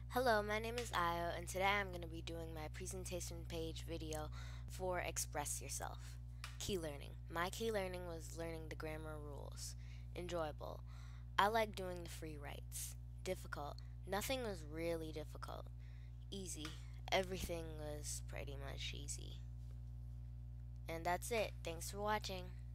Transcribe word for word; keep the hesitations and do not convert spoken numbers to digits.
Hello, my name is Ayo, and today I'm going to be doing my presentation page video for Express Yourself. Key learning. My key learning was learning the grammar rules. Enjoyable. I like doing the free writes. Difficult. Nothing was really difficult. Easy. Everything was pretty much easy. And that's it. Thanks for watching.